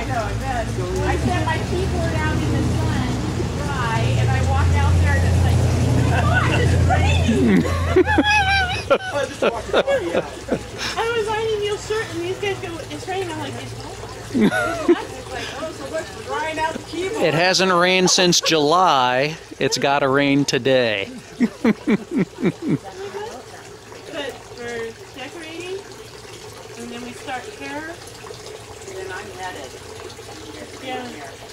know, I bet. I set my keyboard out in the sun to dry, and I walked out there and it's like, oh, it's raining. I was ironing Neil's shirt, and these guys go, it's raining. I'm like, it's like, oh, so much for drying out the keyboard. It hasn't rained since July. It's got to rain today. But for decorating, and then we start here, and then I'm netted. Yeah.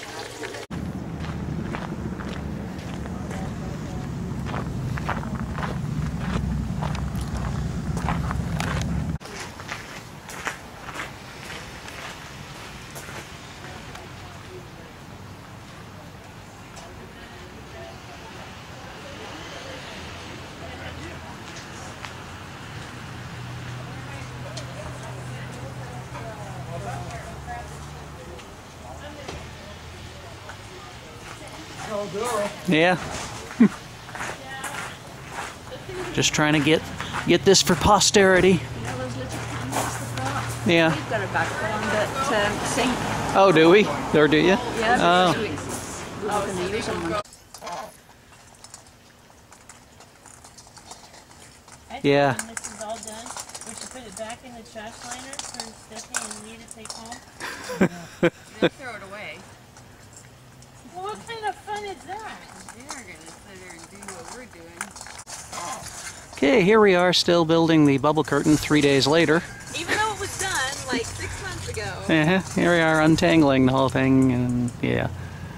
Yeah. Just trying to get this for posterity. Yeah. We've got a backbone that sink. Oh, do we? Or do you? Yeah. Oh. We're going to use them. Yeah. When this is all done, we should put it back in the trash liner for Stephanie and me to take home. Then throw it away. Well, what kind of fun is that? They're going to sit there and do what we're doing. Okay, here we are still building the bubble curtain 3 days later. Even though it was done like 6 months ago. Here we are untangling the whole thing, and yeah.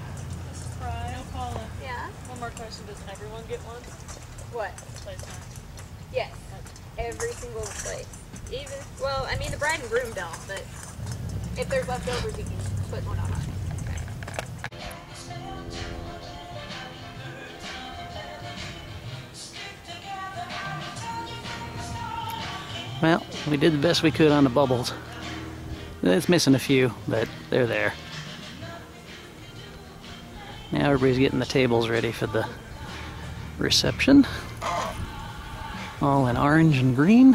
Yeah? One more question. Does everyone get one? What? Yes. Every single place. Even, well, I mean the bride and groom don't, but if there's leftovers you can put one on us. Well, we did the best we could on the bubbles. It's missing a few, but they're there. Now everybody's getting the tables ready for the reception. All in orange and green.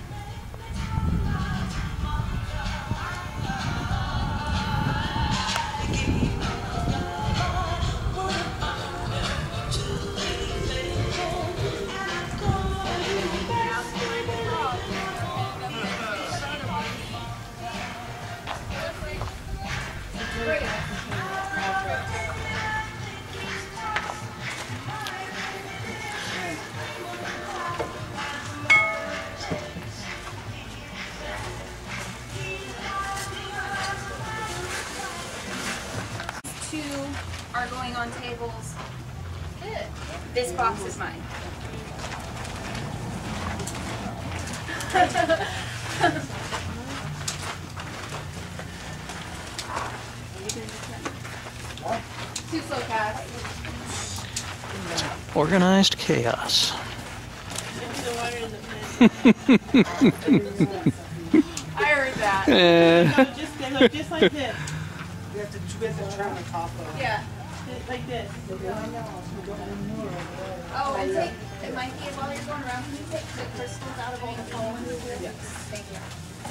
Are going on tables. Good. This box is mine. Too slow, Cass. Organized chaos. I heard that. Just like this. You have to twist and turn the top of it. Yeah. Like this. Oh, and take, it might be while you're going around, can you take the crystals out of all the tall ones? Yes. Thank you.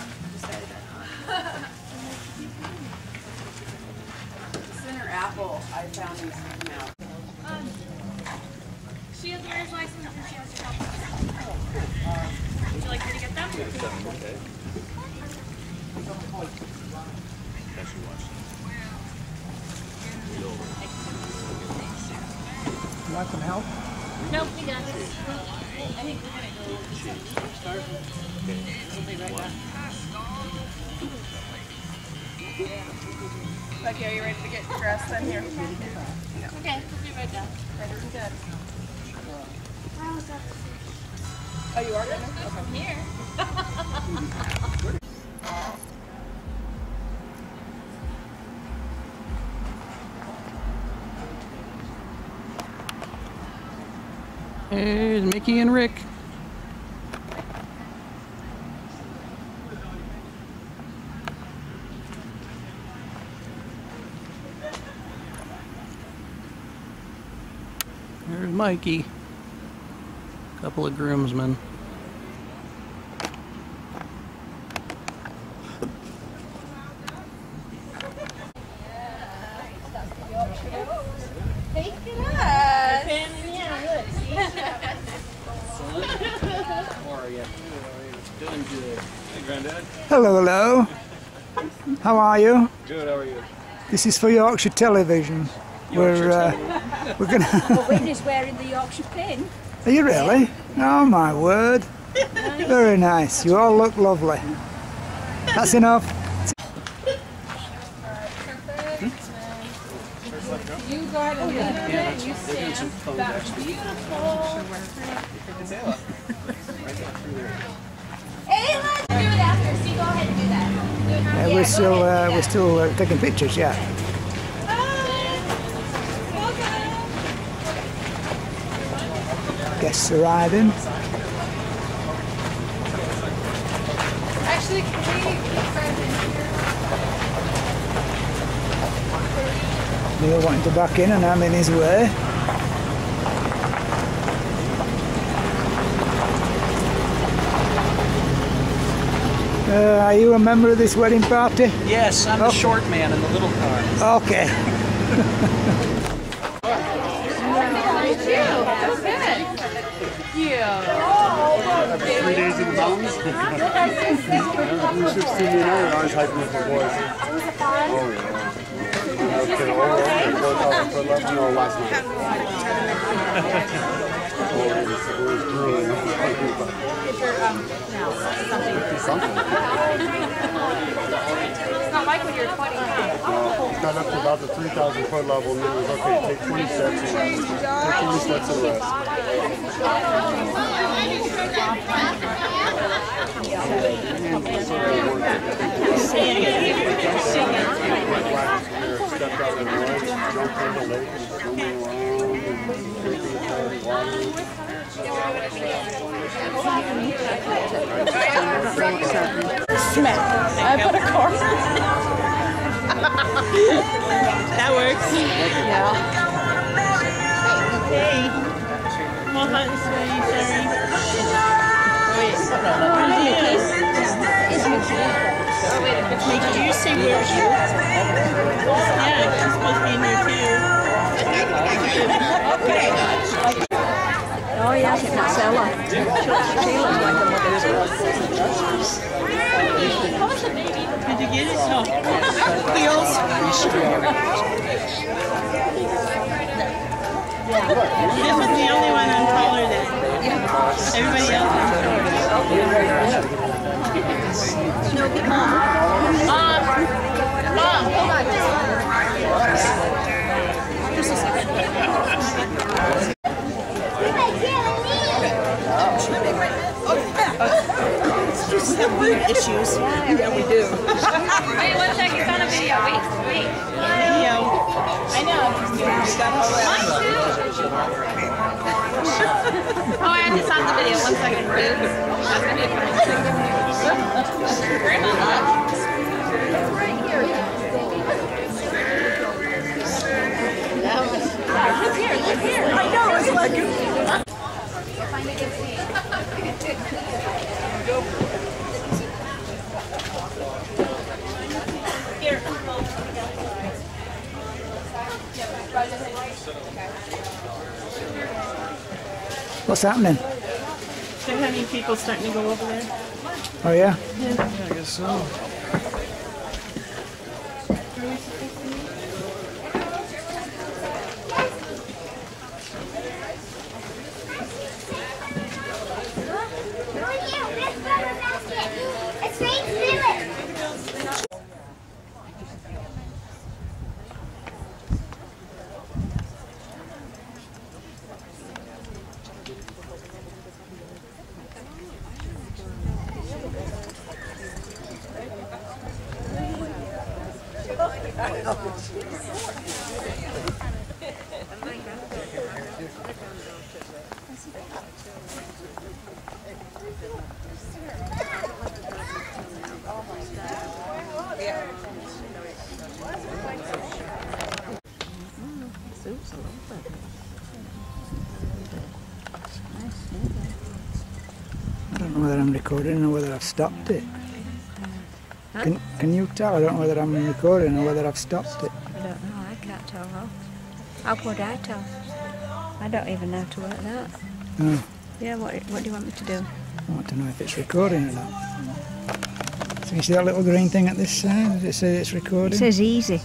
Center apple, I found these now. She has a marriage license and she has to help. Would you like her to get them? You want some help? Nope, we got this. I think we're gonna go start. We'll be right back. Okay, are you ready to get dressed then here? Okay, we'll be right back. Ready and good. Oh, you are gonna? Okay. Here. There's Mickey and Rick. There's Mikey. Couple of groomsmen. Granddad. Hello, hello. How are you? Good, how are you? This is for Yorkshire Television. We're gonna. Well, Whitney's wearing the Yorkshire pin. Are you really? Oh my word! Very nice. You all look lovely. That's enough. You go ahead and leave it. You stand. That's beautiful. Hey, let's do it after. So you go ahead and do that. Yeah, we're still taking pictures. Yeah. Guests arriving. Actually, can we keep friends in here? Neil wanting to back in and I'm in his way. Are you a member of this wedding party? Yes, I'm the short man in the little car. Okay. After 3 days in the mountains? We 16 and I was hiking with the boys. Oh, yeah. Okay, over 4,000 foot level? No, last night. It was grueling. Something. It's not like when you're 20. Got up to about the 3,000 foot level and then it was okay, take 20 steps and rest. Take 20 steps and rest. Stepped out in the woods, jumped in the lake, and swimming around and drinking the water. I put a cord. That works. Yeah. Hey. Well, hot and sweaty, sorry. Wait. Did you say where you? Yeah, she's supposed to be in there too. Oh yeah, I think that's Ella. She looks like a mother's girl. Did you get it? No. Heels. This was the only one I'm taller than. Everybody else is Mom, hold on. Just a second. Have weird issues. Yeah, we do. Wait, 1 second. It's on a video. Wait. Video. I know. Mine too. Oh, and it's on the video. 1 second. That's gonna be a funny thing. Grandma, right here. Look here. I know. It's like. Find a good seat. Here. What's happening? They're having people starting to go over there. Oh yeah? Yeah. I guess so. I don't know whether I'm recording or whether I've stopped it. Can you tell? I don't know whether I'm recording or whether I've stopped it. I don't know. I can't tell. How could I tell? I don't even know how to work that. Oh, Yeah, what do you want me to do? I want to know if it's recording or not. So you see that little green thing at this side? Does it say it's recording? It says easy.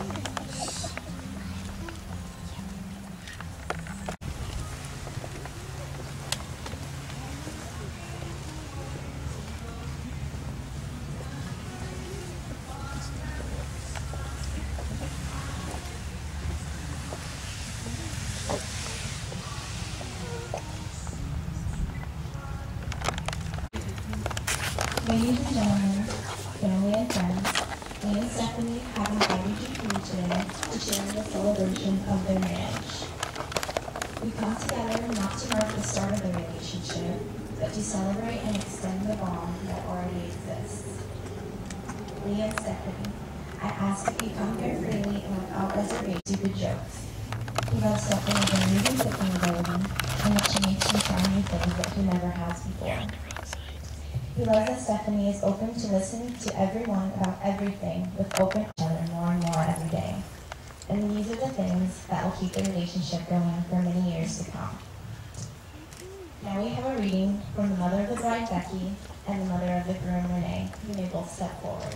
Ladies and gentlemen, family and friends, me and Stephanie have invited you here today to share in the celebration of their marriage. We come together not to mark the start of the relationship, but to celebrate and extend the bond that already exists. Lee and Stephanie, I ask that you come here freely and without reservation. Stupid jokes. He loves Stephanie's amazing cooking ability and that she makes him try new things that he never has before. He loves that Stephanie is open to listening to everyone about everything with open each other more and more every day. And these are the things that will keep the relationship going for many years to come. Now we have a reading from the mother of the bride, Becky, and the mother of the groom, Renee. You may both step forward.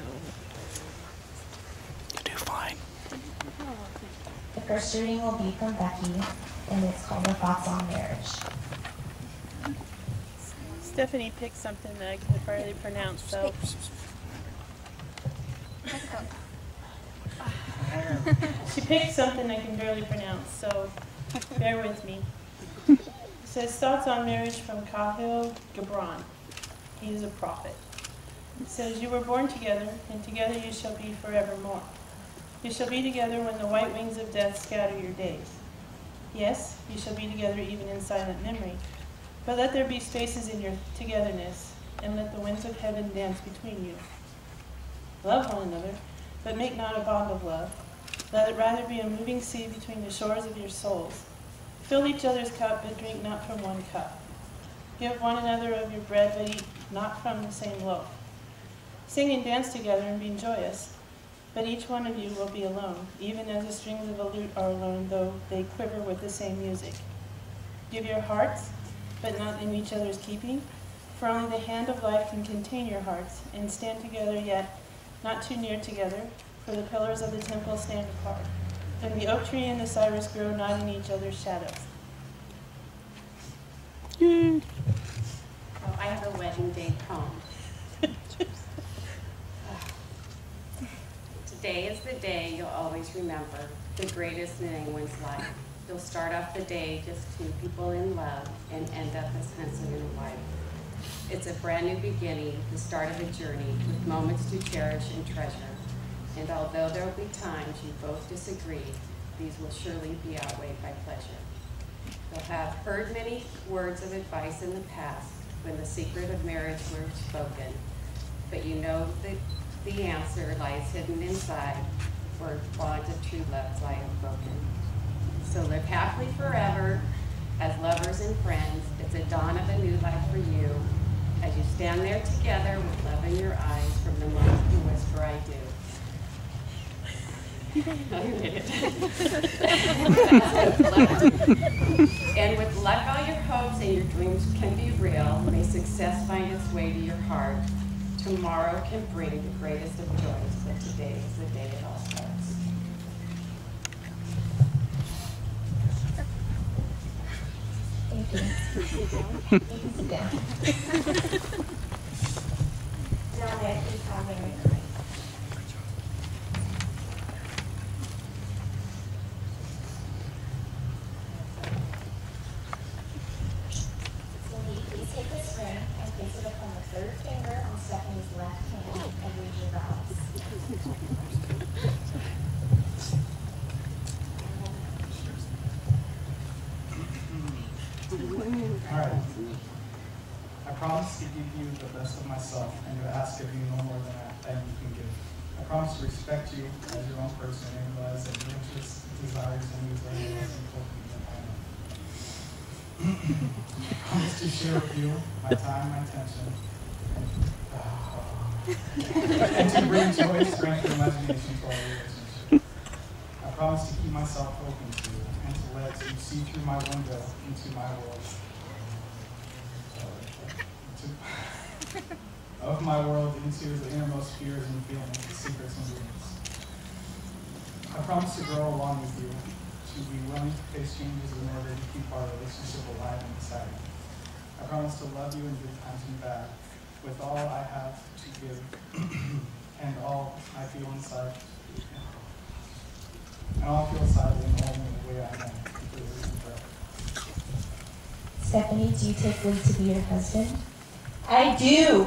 You do fine. The first reading will be from Becky, and it's called The Thoughts on Marriage. Stephanie picked something that I can barely pronounce, so. She picked something I can barely pronounce, so bear with me. It says, Thoughts on Marriage from Cahill Gibran. He is a prophet. It says, You were born together, and together you shall be forevermore. You shall be together when the white wings of death scatter your days. Yes, you shall be together even in silent memory. But let there be spaces in your togetherness, and let the winds of heaven dance between you. Love one another, but make not a bond of love. Let it rather be a moving sea between the shores of your souls. Fill each other's cup, but drink not from one cup. Give one another of your bread, but eat not from the same loaf. Sing and dance together and be joyous, but each one of you will be alone, even as the strings of a lute are alone, though they quiver with the same music. Give your hearts, but not in each other's keeping, for only the hand of life can contain your hearts, and stand together yet not too near together, for the pillars of the temple stand apart, and the oak tree and the cypress grow not in each other's shadows. Yay. Oh, I have a wedding day poem. Today is the day you'll always remember, the greatest in anyone's life. You'll start off the day just two people in love and end up as husband and wife. It's a brand new beginning, the start of a journey with moments to cherish and treasure. And although there will be times you both disagree, these will surely be outweighed by pleasure. You'll have heard many words of advice in the past when the secret of marriage were spoken, but you know that the answer lies hidden inside where bonds of true love lie unbroken. So live happily forever as lovers and friends. It's a dawn of a new life for you as you stand there together with love in your eyes from the moment you whisper, I do. And with luck, all your hopes and your dreams can be real. May success find its way to your heart. Tomorrow can bring the greatest of joys, but today is the day it all starts. Thank you. Yeah. Now may I please have Mary pray. So will you please take this ring and place it upon the third finger on Stephanie's left hand and read your vows. Alright. I promise to give you the best of myself and to ask of you no more than you can give. I promise to respect you as your own person and realize that your interests, desires, and needs are more important than I am. I promise to share with you my time, my attention, and to bring joy, strength, and imagination to our relationship. I promise to keep myself open to you and to let you see through my window into my world. of my world into the innermost fears and feelings, secrets and dreams. I promise to grow along with you, to be willing to face changes in order to keep our relationship alive and exciting. I promise to love you in good times and bad, with all I have to give and all I feel inside. And all I feel inside in only the way I am, completely and forever. Stephanie, do you take Lee to be your husband? I do!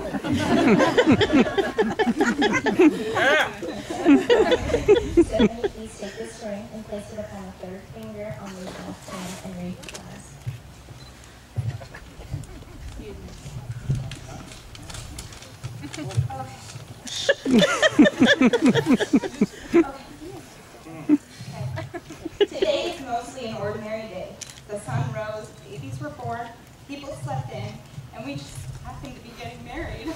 Stephanie, please take this ring and place it upon the third finger on Lee's left hand and read the class. Today is mostly an ordinary day. The sun rose, babies were born, people slept in, and we just happened to be getting married.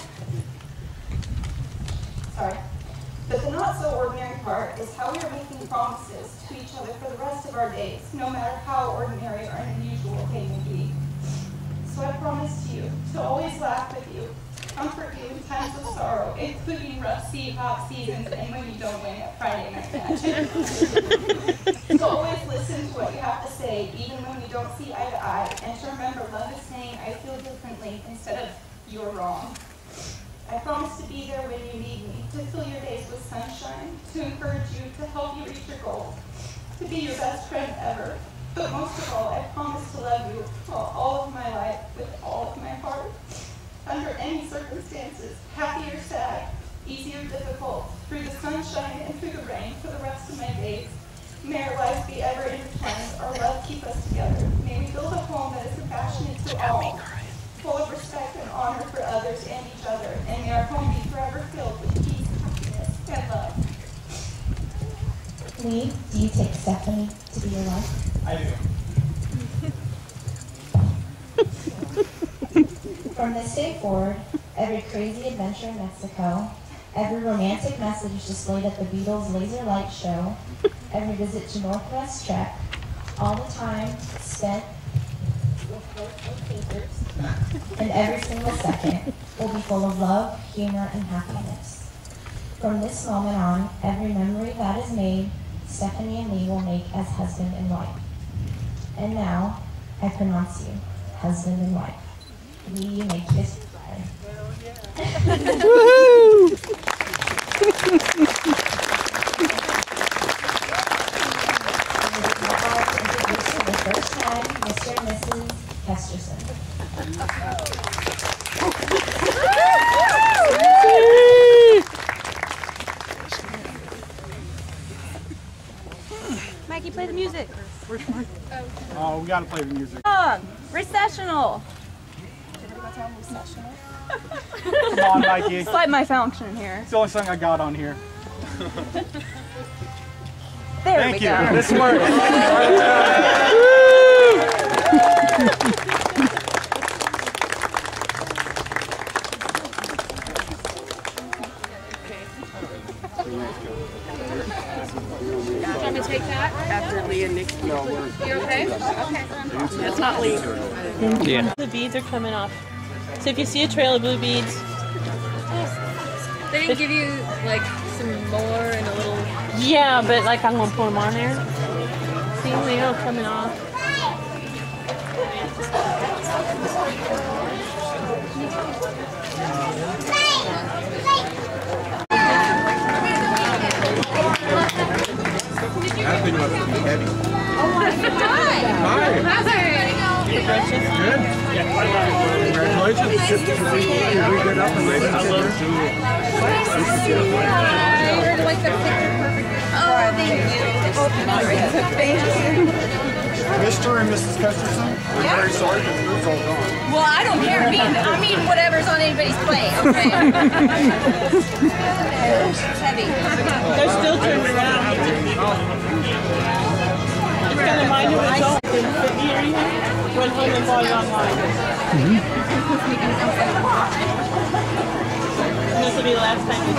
Sorry. But the not so ordinary part is how we are making promises to each other for the rest of our days, no matter how ordinary or unusual they may be. So I promise you to always laugh with you, comfort you in times of sorrow, including rough hot seasons and when you don't win at Friday Night Magic. To always listen to what you have to say, even when we don't see eye to eye, and to remember love is saying I feel differently instead of you're wrong. I promise to be there when you need me, to fill your days with sunshine, to encourage you, to help you reach your goals, to be your best friend ever. But most of all, I promise to love you all of my life with all of my heart. Under any circumstances, happy or sad, easy or difficult, through the sunshine and through the rain for the rest of my days. May our lives be ever intertwined, our love keep us together. May we build a home that is compassionate to all, full of respect and honor for others and each other, and may our home be forever filled with peace, happiness, and love. Lee, do you take Stephanie to be your wife? I do. From this day forward, every crazy adventure in Mexico, every romantic message displayed at the Beatles Laser Light Show, every visit to Northwest Trek, all the time spent with both papers, and every single second will be full of love, humor, and happiness. From this moment on, every memory that is made, Stephanie and Lee will make as husband and wife. And now, I pronounce you husband and wife. Lee, you may kiss your bride. Woohoo! For the first time, Mr. and Mrs. Kesterson. Mikey, play the music. Oh, we gotta play the music. Recessional. Come on, Mikey. Slide my function here. It's the only song I got on here. There Thank we you. go. This works. Want me to take that? After Lee and Nick. No, we're... You okay? Okay. It's not Lee. Yeah. The beads are coming off. So if you see a trail of blue beads, They didn't give you like some more and a little. yeah, but like I'm gonna put them on there. See, they all coming off. I think about it being heavy. Hi. How's everybody Good. Congratulations. Did we get up and raise Like the picture perfect. Oh, thank you. Mr. and Mrs. Kesterson, we're very sorry that the food's all gone. Well, I don't care. I mean whatever's on anybody's plate. Okay. Heavy. They're still turning around. It's kind of mind of its own. Didn't fit me or anything. Went home and bought it online. And this will be the last time we do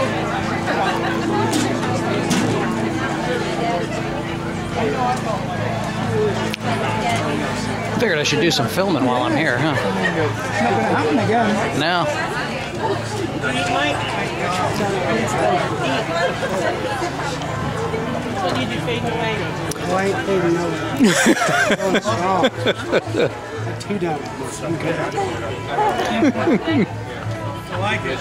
Figured I should do some filming while I'm here, huh? It's not going to happen again. No. So you do fading away. Oh, I ain't fading away. Going strong. Too dark. I'm good. I like it.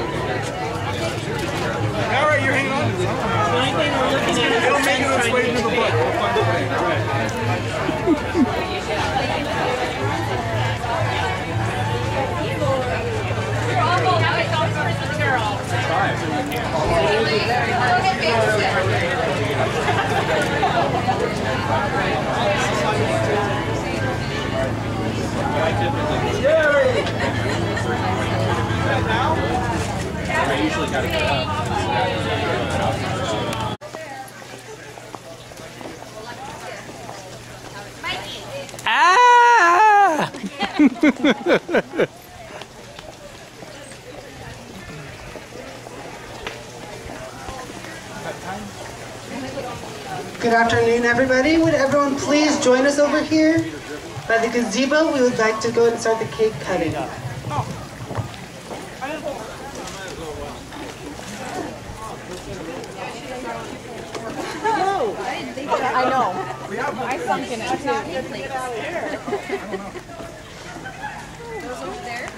All right, you're hanging on. The only thing we're looking at is It'll make it its way into the book. We'll find a way. I usually got to get up. Ah! Good afternoon, everybody. Would everyone please join us over here by the gazebo? We would like to go and start the cake cutting. I know. I sunk in it too. Those over there?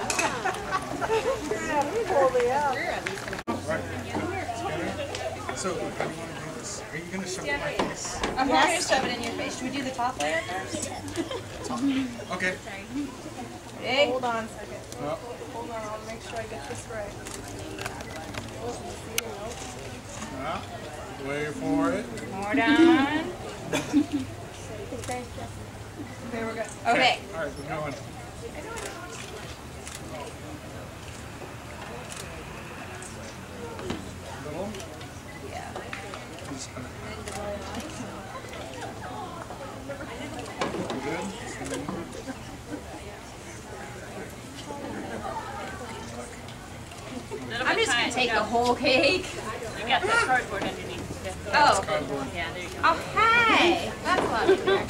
So, how do you want to do this? Are you going to shove it in my face? I'm not going to shove it in your face. Should we do the top layer first? Okay. Big. Hold on a second. No. Hold on, I'll make sure I get this right. Wait for it. More down. There we go. Okay. All right, we're going. Little? Yeah. Just gonna... Good? I'm just going to take the whole cake. You got the cardboard underneath. Oh. Yeah, there you go. Oh, hey. That's a lot easier.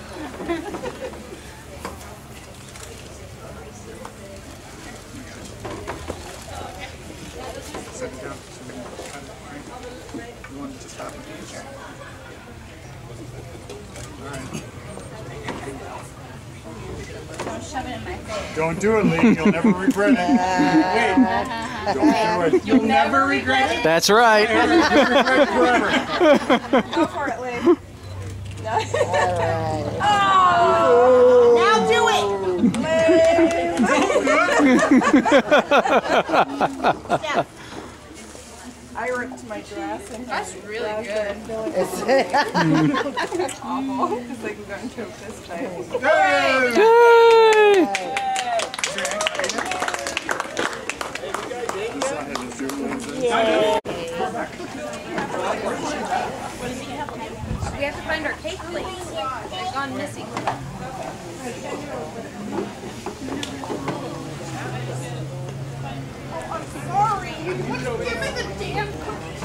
Set it down. So you cut it, right? You want it to stop it? All right. Don't shove it in my face. Don't do it, Lee. You'll never regret it. Wait. Don't do it. You'll never regret it. That's right. Go for it, Lee. No. Oh! Now do it! Steph. I ripped my dress and that's really good. That's awful because they can go into a fist fight. We have to find our cake plates. They've gone missing. Sorry. Give me the damn cookies.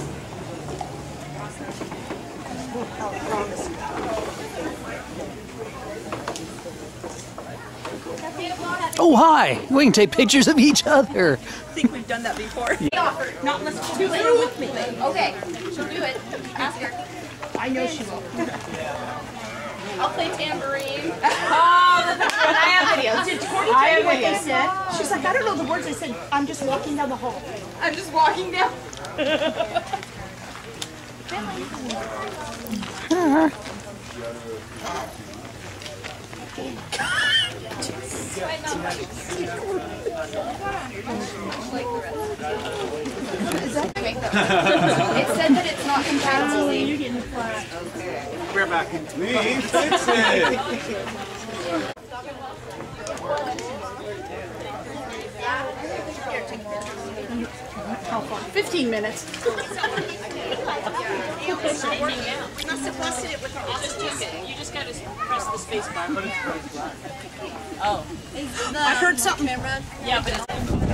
Oh, hi. We can take pictures of each other. I think we've done that before. Not unless it's too late with me. Okay, she'll do it. Ask her. I know she will. I'll play tambourine. Oh, I have videos. Did Courtney tell you what they said? She's like, I don't know the words. I said, I'm just walking down the hall. I'm just walking down. It said that it's not compatible. You're getting flat. We're back. Me, fix it. 15 minutes. We're not supposed to do it with our You just got to press the space bar. Oh. I heard something. Yeah, but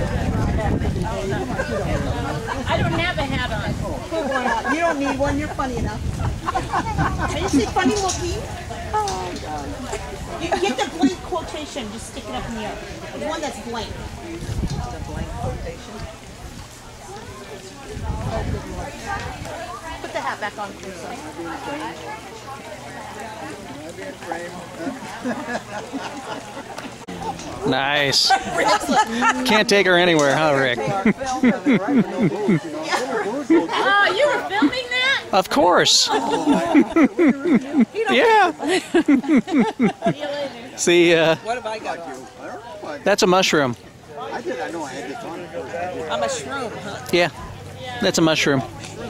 I don't have a hat on. You don't need one. You're funny enough. Can you say funny looking? Oh, God. You get the blank quotation, just stick it up in the air. The one that's blank. The blank quotation. Oh, good Lord. Put the hat back on, please. Nice. Can't take her anywhere, huh, Rick? Oh, you were filming that? Of course. Yeah. See, What have I got on? that's a mushroom. I know I had this on. I'm a shroom, huh? Yeah, that's a mushroom.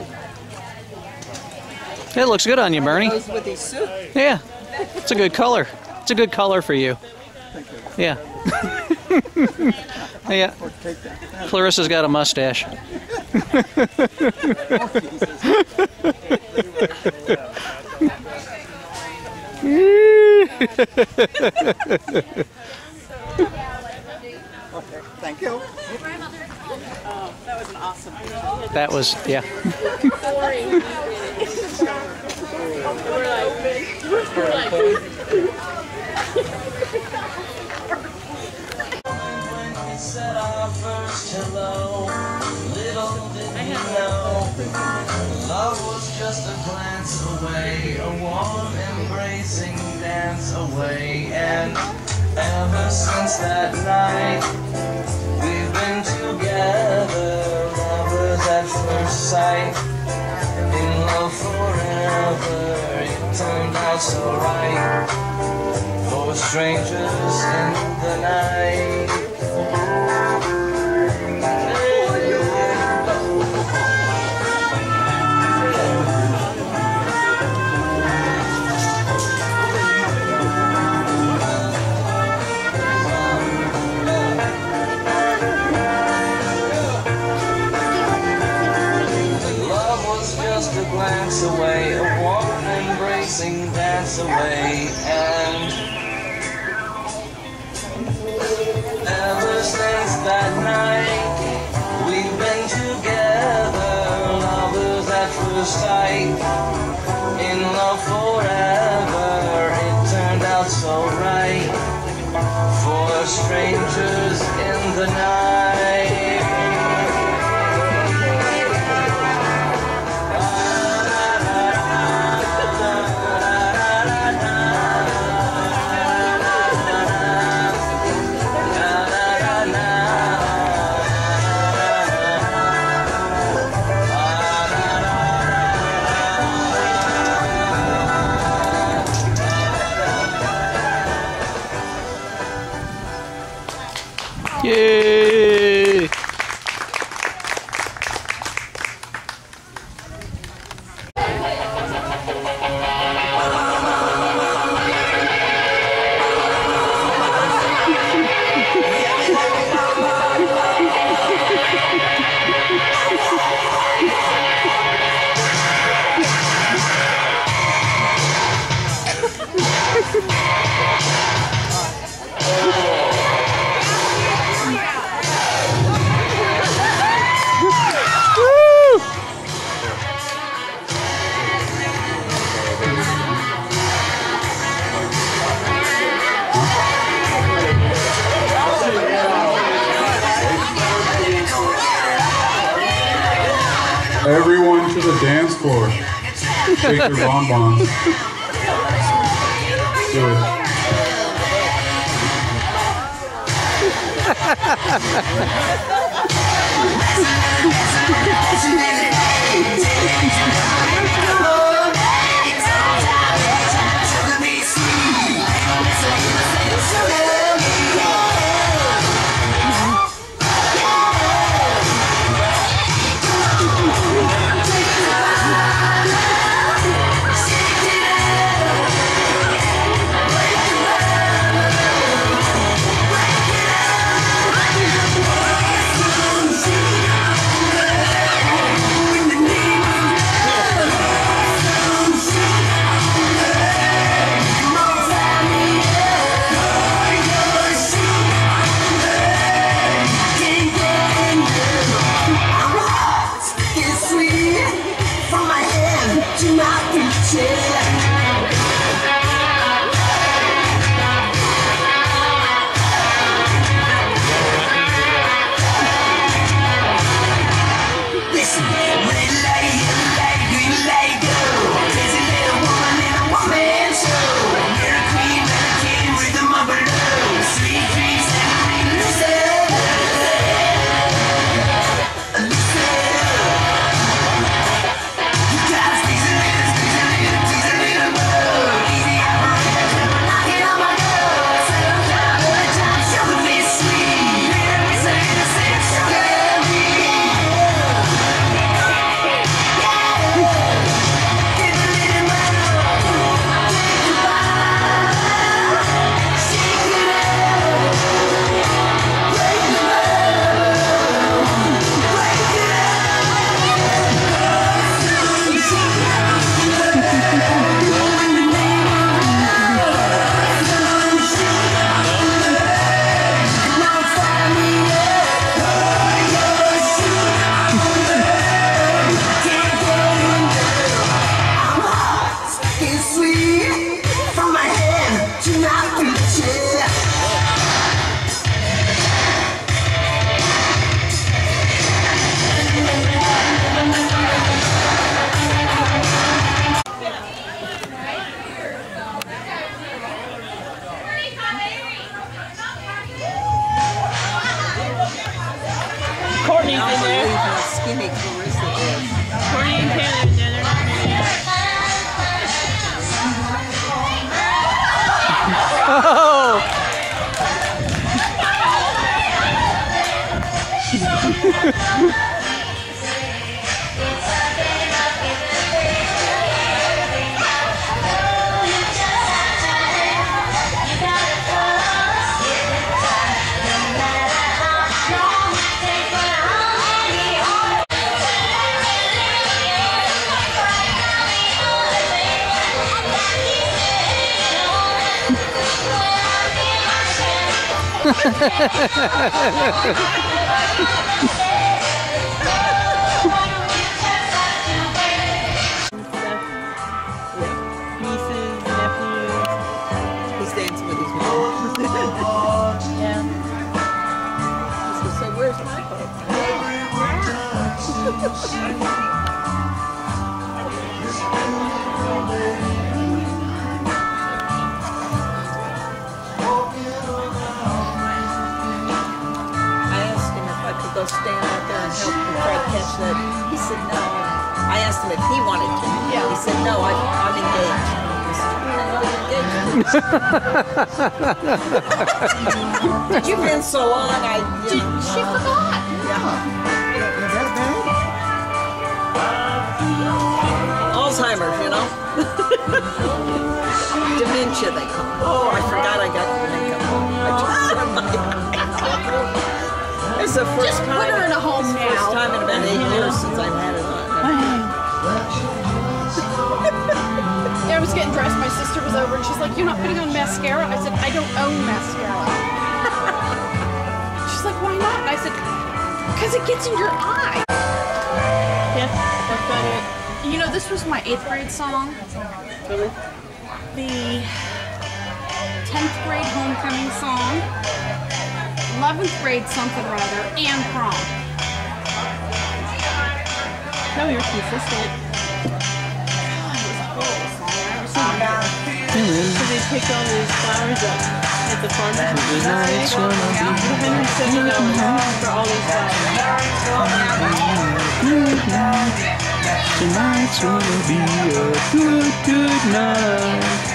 It looks good on you, Bernie. Goes with these suits. Yeah, it's a good color. It's a good color for you. Yeah. Yeah. Clarissa's got a mustache. Thank you. Oh, that was an awesome. That was, yeah. Said our first hello, little did we know, love was just a glance away, a warm embracing dance away, and ever since that night, we've been together, lovers at first sight, in love forever, it turned out so right, for strangers in the night. Glance away, a warm embracing dance away, and ever since that night, we've been together, lovers at first sight, in love forever, it turned out so right, for strangers in the night. Yay! Everyone to the dance floor. Shake your bonbons. Do Nieces, nephews. He's dancing with his mom. Yeah. So where's my boat? Go stand out there and help him try to catch that. He said no. I asked him if he wanted to. Yeah. He said no, I'm engaged. I said, you've been so long, she forgot. Yeah. Alzheimer's, you know? Dementia, they call it. Oh, I forgot I got makeup on. It's the first Just time. put her in a home now. First time in about 8 years since I've had it on. Yeah, I was getting dressed. My sister was over and she's like, "You're not putting on mascara?" I said, "I don't own mascara." She's like, "Why not?" And I said, "Because it gets in your eye." Yeah, that's about it. You know, this was my 8th grade song. Really? The 10th grade homecoming song. 11th grade something or other, and prom. No, you're consistent. So they picked all these flowers up at the farmer's market. $170 for all these Tonight's gonna be a good, good night.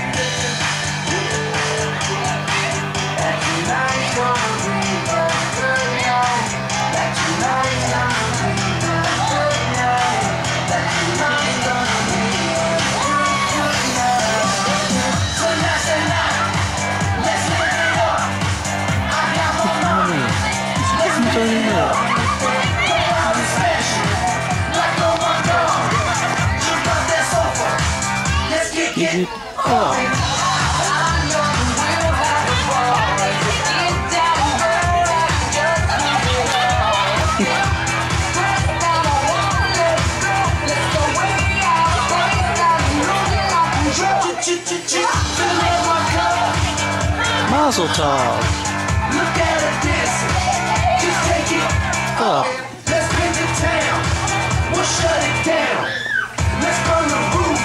Mazel tov. Look at her dancing. Just take it up. Let's paint the town. We'll shut it down. Let's burn the roof.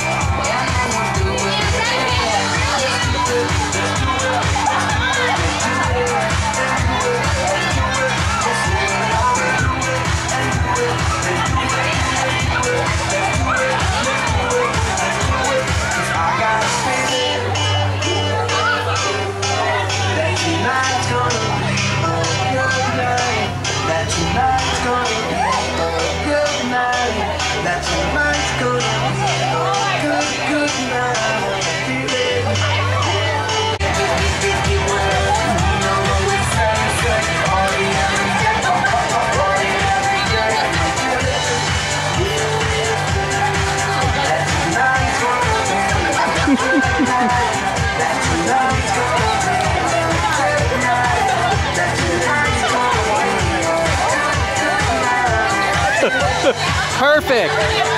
Perfect.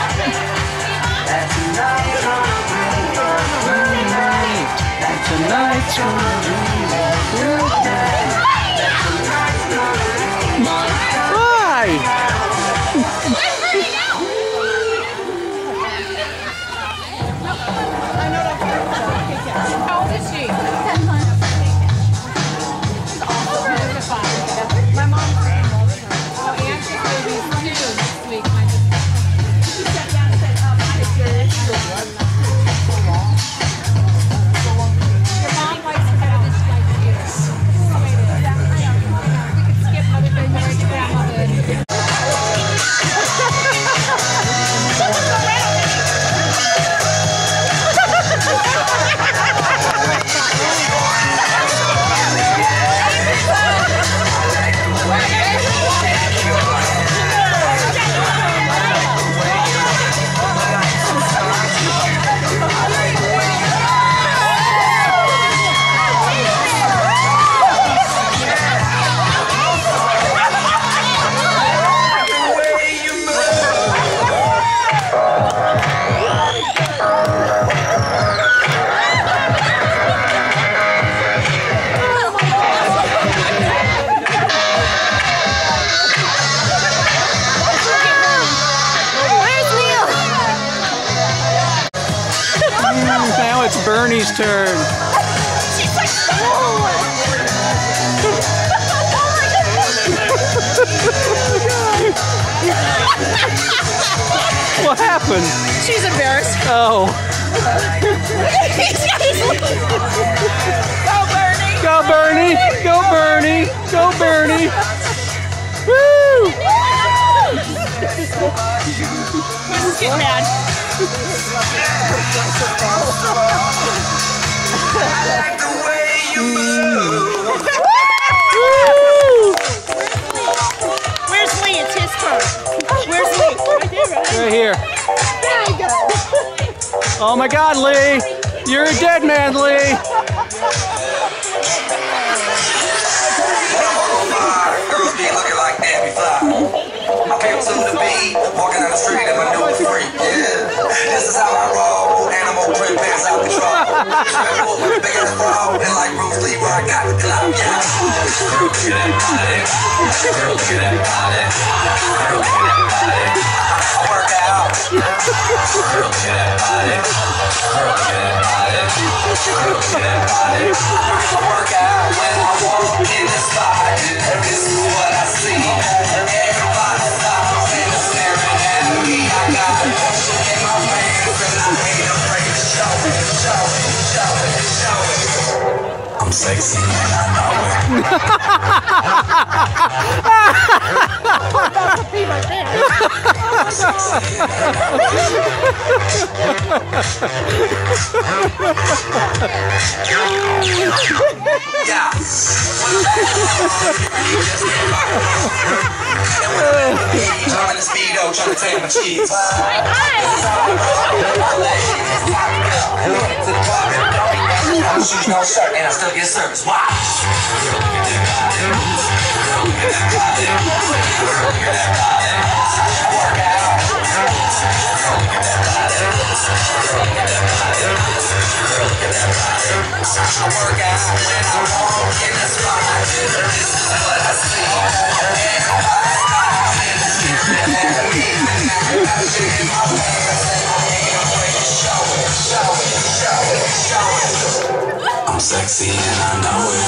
Tonight's gonna be a good night. Why? How old is she? 10 months. My mom loves her. Oh, and she's going to be 2 next week. She sat down and said, my pictures. Your mom likes to have this like you. Yeah, I know. We could skip another thing right to grandmother. it's Bernie's turn. She's like, oh What happened? She's embarrassed. Oh. Go, Bernie! Go, Bernie! Go, Bernie! Go, Bernie! Woo! Let's get mad. Where's Lee? It's his turn. Where's Lee? Right here. Very good. Oh my God, Lee! You're a dead man, Lee! Girls be looking like that, be fly. I pick up something to be, walking down the street and my new freak, yeah. This is how I roll, animal print pants out control. Big as a frog, and like Bruce Lee, where I got the clout, yeah. Girl, look at that body. Girl, look at that body. Girl, look at that body. I work out. Girl, look at that body. Girl, look at that body. Girl, look at that body. I work out when I walk in the spot. This is what I see. Everybody stops and is staring at me. I got motion in my pants and I ain't afraid to show it, show it, show it, show it. I'm sexy and I know it. That's a pee right there. Yeah. I'm in the speedo trying to take my cheese. No shoes, no shirt, and I still get service. Wow. I work out when I walk in the spot. This is what I see. Everybody stops and is staring at me. I got shit in my pants and I ain't afraid to show it, show it, show it, show it. I'm sexy and I know it.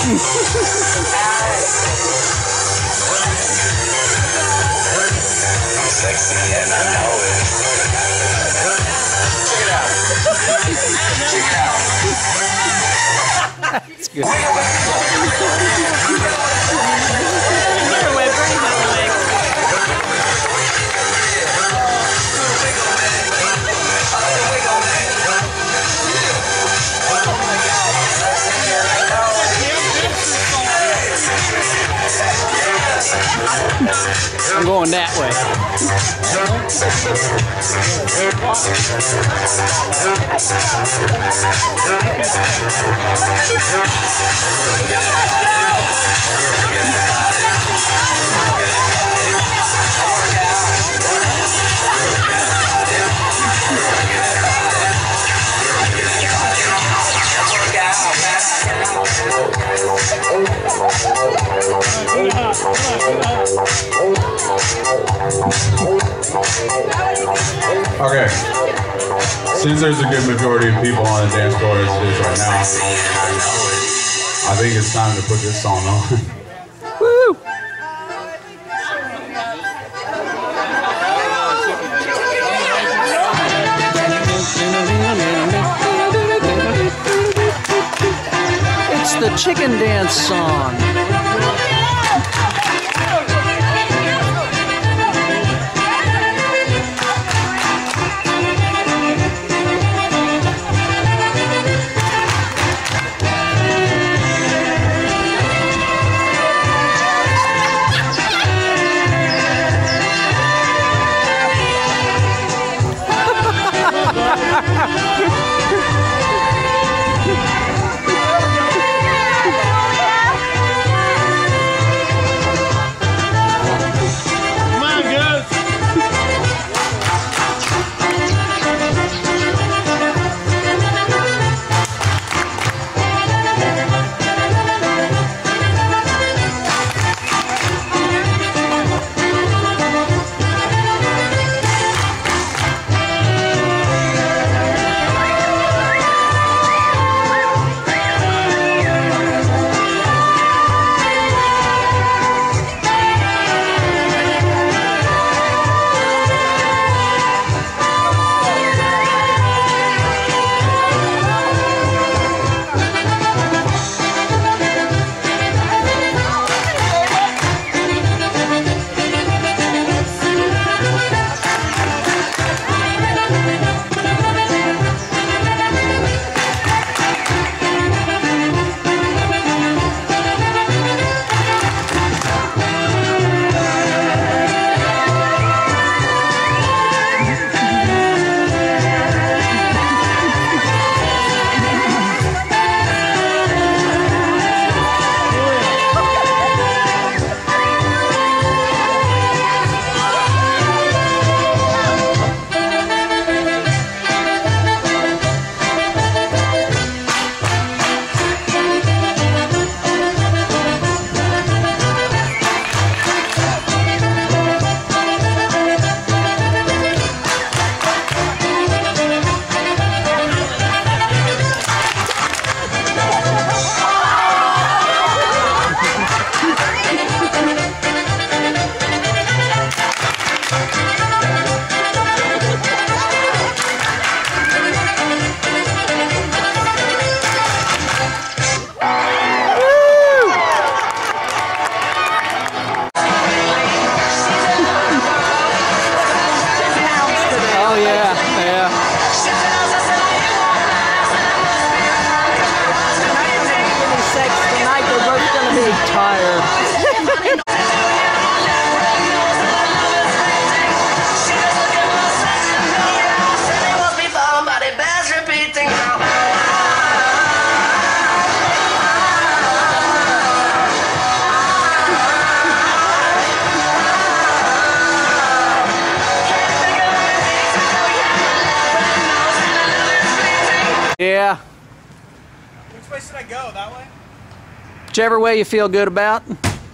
I'm sexy and I know it. Check it out. Check it out. That's good. I'm going that way. Okay. Since there's a good majority of people on the dance floor as it is right now, I think it's time to put this song on. Woo! It's the chicken dance song. tired. Yeah. Which way should I go? That way? Whichever way you feel good about.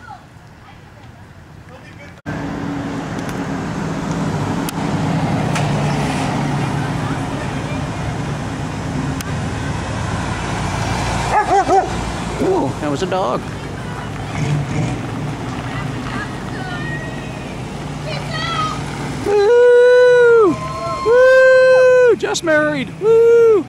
Ooh, that was a dog. Woo! Woo! Just married. Woo!